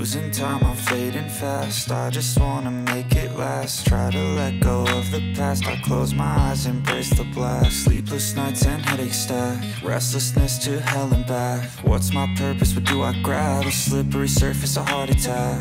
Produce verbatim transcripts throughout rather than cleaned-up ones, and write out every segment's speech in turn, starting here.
Losing time, I'm fading fast. I just wanna make it last. Try to let go of the past. I close my eyes, embrace the blast. Sleepless nights and headaches stack. Restlessness to hell and back. What's my purpose? What do I grab? A slippery surface, a heart attack.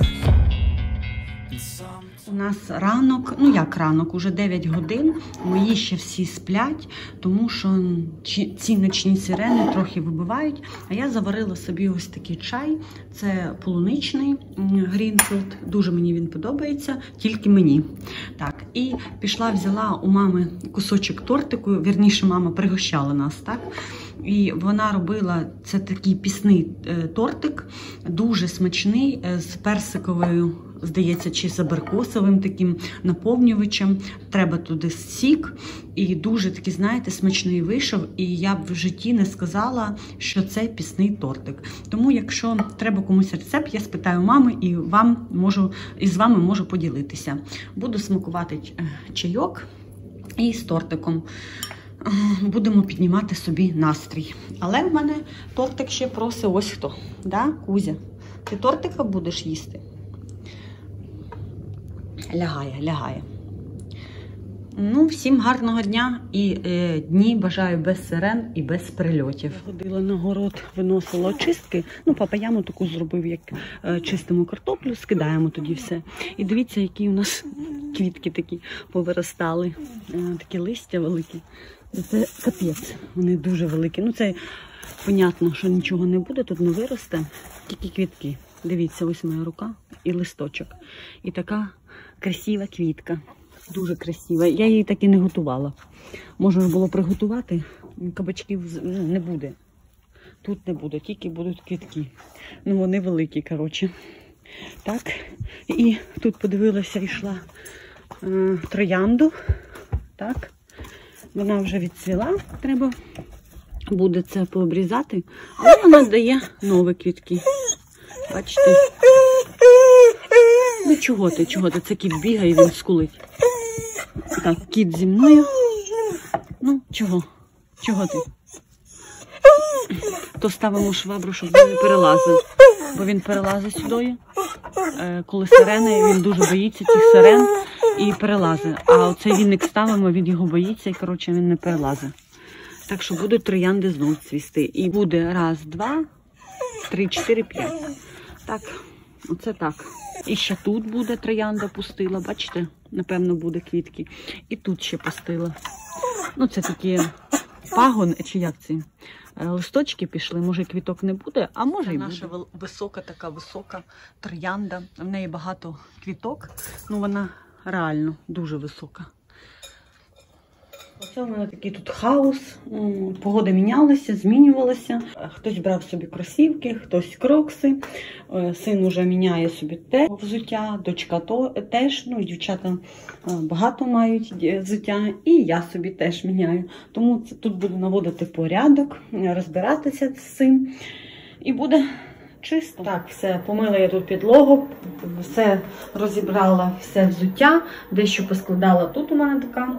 У нас ранок, ну як ранок, уже дев'ять годин, мої ще всі сплять, тому що ці ночні сирени трохи вибивають. А я заварила собі ось такий чай, це полуничний Грінфілд, дуже мені він подобається, тільки мені. Так, і пішла, взяла у мами кусочок тортику, вірніше мама пригощала нас, так? І вона робила, це такий пісний тортик, дуже смачний, з персиковою, здається, чи з абрикосовим таким наповнювачем. Треба туди сік. І дуже такий, знаєте, смачний вийшов. І я б в житті не сказала, що це пісний тортик. Тому, якщо треба комусь рецепт, я спитаю мами і, вам можу, і з вами можу поділитися. Буду смакувати чайок і з тортиком. Будемо піднімати собі настрій. Але в мене тортик ще просить ось хто. Да, Кузя? Ти тортика будеш їсти? Лягає, лягає. Ну, всім гарного дня і е, дні бажаю без сирен і без прильотів. Ходила на город, виносила очистки. Ну, папа яму таку зробив, як е, чистимо картоплю, скидаємо тоді все. І дивіться, які у нас квітки такі повиростали. Е, такі листя великі. Це капець, вони дуже великі. Ну, це, понятно, що нічого не буде, тут не виросте, тільки квітки. Дивіться, ось моя рука і листочок. І така красива квітка. Дуже красива. Я її так і не готувала. Можна було приготувати, кабачків ну, не буде. Тут не буде, тільки будуть квітки. Ну, вони великі, коротше. Так, і тут подивилася, йшла е, троянду. Так. Вона вже відцвіла, треба буде це пообрізати, але вона дає нові квітки. Бачите? Ну чого ти, чого ти? Це кіт бігає, він скулить. Так, кіт зі мною. Ну, чого? Чого ти? То ставимо швабру, щоб він не перелазив. Бо він перелазить сюди. Коли сирени, він дуже боїться цих сирен і перелазить. А оцей віник ставимо, він його боїться і, коротше, він не перелазить. Так що будуть троянди знов цвісти. І буде раз, два, три, чотири, п'ять. Так, оце так. І ще тут буде троянда пустила, бачите? Напевно, буде квітки. І тут ще пустила. Ну, це такі пагони, чи як ці? Листочки пішли, може квіток не буде, а може і буде. Наша висока, така висока троянда. В неї багато квіток, ну вона реально дуже висока. Оце у мене такий тут хаос. Погода мінялася, змінювалася. Хтось брав собі кросівки, хтось крокси. Син уже міняє собі те взуття, дочка то, теж. Ну, дівчата багато мають взуття. І я собі теж міняю. Тому тут буду наводити порядок, розбиратися з цим. І буде чисто. Так, все, помила я тут підлогу, все розібрала, все взуття. Дещо поскладала. Тут у мене така...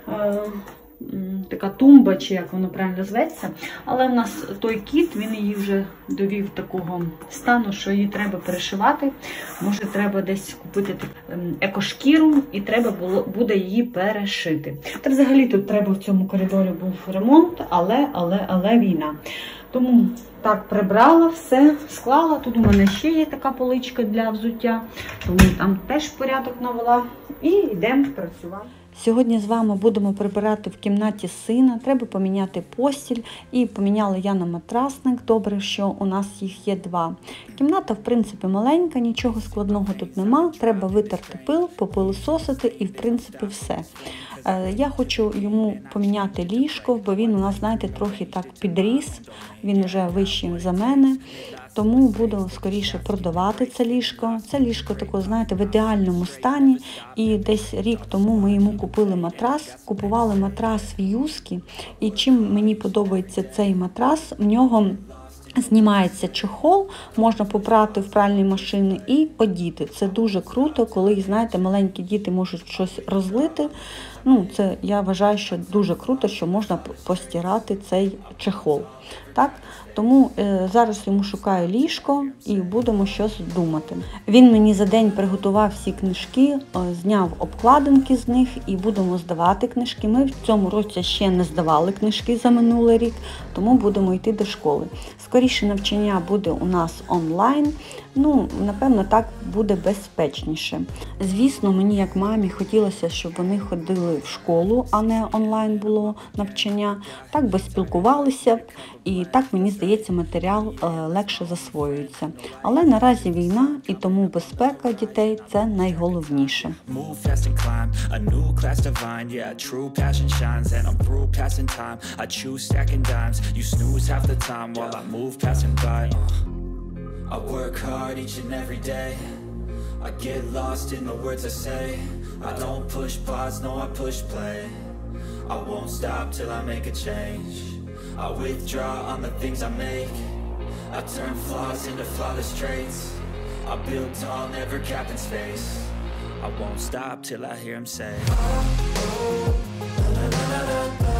така тумба, чи як воно правильно зветься. Але в нас той кіт, він її вже довів такого стану, що її треба перешивати. Може, треба десь купити екошкіру і треба було, буде її перешити. Та взагалі тут треба в цьому коридорі був ремонт, але, але, але війна. Тому так прибрала все, склала. Тут у мене ще є така поличка для взуття, тому там теж порядок навела. І йдемо працювати. Сьогодні з вами будемо прибирати в кімнаті сина. Треба поміняти постіль. І поміняла я на матрасник. Добре, що у нас їх є два. Кімната, в принципі, маленька, нічого складного тут нема. Треба витерти пил, попилососити і, в принципі, все. Я хочу йому поміняти ліжко, бо він у нас, знаєте, трохи так підріс. Він вже вищий за мене. Тому буду скоріше продавати це ліжко. Це ліжко таке, знаєте, в ідеальному стані. І десь рік тому ми йому купили матрас. Купували матрас в Юскі. І чим мені подобається цей матрас, в нього знімається чохол, можна попрати в пральній машині і одіти. Це дуже круто, коли, знаєте, маленькі діти можуть щось розлити Ну, це я вважаю, що дуже круто, що можна постирати цей чехол. Так? Тому е, зараз йому шукаю ліжко і будемо щось думати. Він мені за день приготував всі книжки, е, зняв обкладинки з них і будемо здавати книжки. Ми в цьому році ще не здавали книжки за минулий рік, тому будемо йти до школи. Скоріше навчання буде у нас онлайн, ну, напевно, так буде безпечніше. Звісно, мені як мамі хотілося, щоб вони ходили в школу, а не онлайн було навчання. Так би спілкувалися, і так, мені здається, матеріал легше засвоюється. Але наразі війна, і тому безпека дітей – це найголовніше. I work hard each and every day. I get lost in the words I say. I don't push pause, no I push play. I won't stop till I make a change. I withdraw on the things I make. I turn flaws into flawless traits. I build tall, never capped in space. I won't stop till I hear him say, oh, oh, la, la, la, la, la.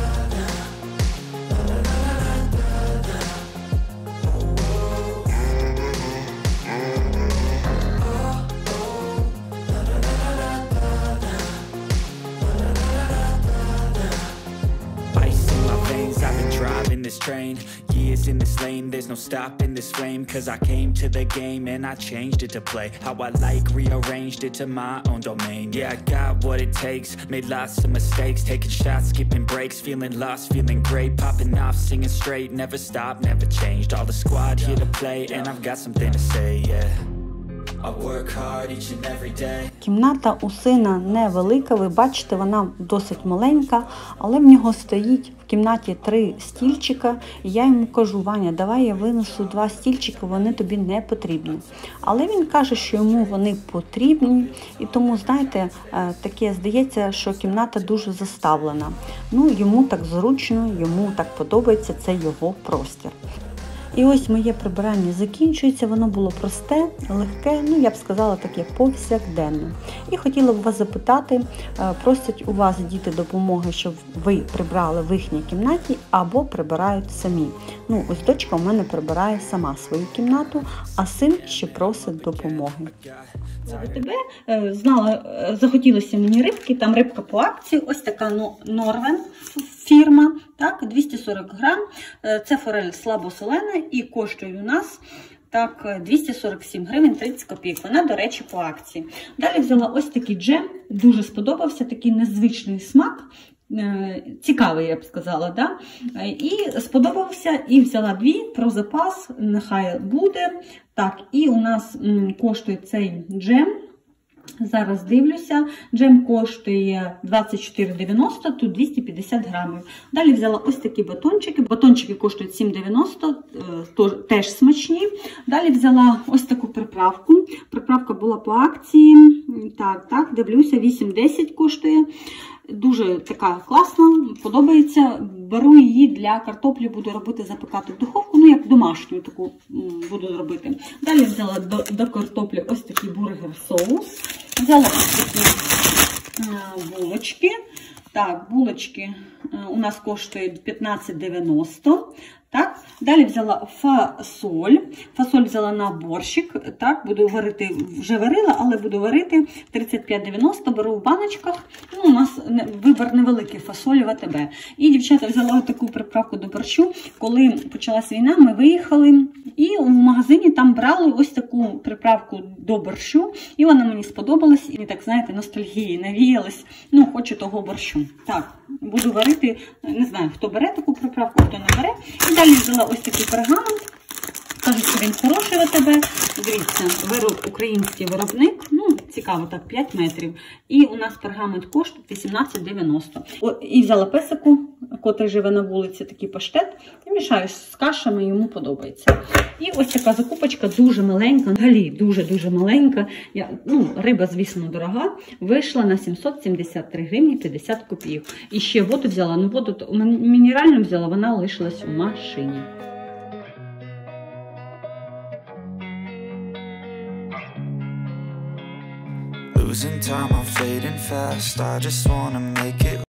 This train, years in this lane, there's no stopping this flame. Cause I came to the game and I changed it to play how I like, rearranged it to my own domain. Yeah, I got what it takes, made lots of mistakes, taking shots, skipping breaks, feeling lost, feeling great, popping off, singing straight, never stopped, never changed. All the squad here to play and I've got something to say, yeah. I work hard each and every day. Кімната у сина невелика, ви бачите, вона досить маленька, але в нього стоїть в кімнаті три стільчика, і я йому кажу: Ваня, давай я винесу два стільчика, вони тобі не потрібні. Але він каже, що йому вони потрібні, і тому, знаєте, таке здається, що кімната дуже заставлена. Ну, йому так зручно, йому так подобається, це його простір. І ось моє прибирання закінчується, воно було просте, легке, ну я б сказала таке повсякденне. І хотіла б вас запитати, просять у вас діти допомоги, щоб ви прибрали в їхній кімнаті або прибирають самі. Ну, ось дочка у мене прибирає сама свою кімнату, а син ще просить допомоги. До тебе знала, захотілося мені рибки, там рибка по акції, ось така Норвен фірма, так, двісті сорок грам, це форель слабосолена і коштує у нас так двісті сорок сім гривень тридцять копійок, вона, до речі, по акції. Далі взяла ось такий джем, дуже сподобався, такий незвичний смак, цікавий, я б сказала, да? І сподобався, і взяла дві, про запас, нехай буде. Так, і у нас коштує цей джем, зараз дивлюся, джем коштує двадцять чотири дев'яносто, тут двісті п'ятдесят грамів. Далі взяла ось такі батончики, батончики коштують сім дев'яносто, теж смачні. Далі взяла ось таку приправку, приправка була по акції, так, так, дивлюся, вісім десять коштує. Дуже така класна, подобається. Беру її для картоплі, буду робити, запекати в духовку, ну як домашню таку буду робити. Далі взяла до, до картоплі ось такий бургер-соус. Взяла ось такі булочки. Так, булочки у нас коштують п'ятнадцять дев'яносто. Так, далі взяла фасоль. Фасоль взяла на борщик. Так, буду варити, вже варила, але буду варити тридцять п'ять дев'яносто, беру в баночках. Ну, у нас вибір невеликий, фасоль в АТБ. І дівчата взяла таку приправку до борщу. Коли почалась війна, ми виїхали і в магазині там брали ось таку приправку до борщу. І вона мені сподобалась. І так, знаєте, ностальгії навіялась. Ну, хочу того борщу. Так, буду варити, не знаю, хто бере таку приправку, хто не бере. І далі взяла ось такий пергамент. Кажуть, що він хороший в АТБ. Дивіться, вироб, український виробник. Ну, цікаво, так, п'ять метрів. І у нас пергамент коштує вісімнадцять дев'яносто. І взяла песику, котрий живе на вулиці, такий паштет. І мішаю з кашами, йому подобається. І ось така закупочка дуже маленька, взагалі дуже-дуже маленька. Я, ну, риба, звісно, дорога. Вийшла на сімсот сімдесят три гривні п'ятдесят копійок. І ще воду взяла, ну воду мінеральну взяла, вона лишилась у машині. Losing time, I'm fading fast. I just wanna make it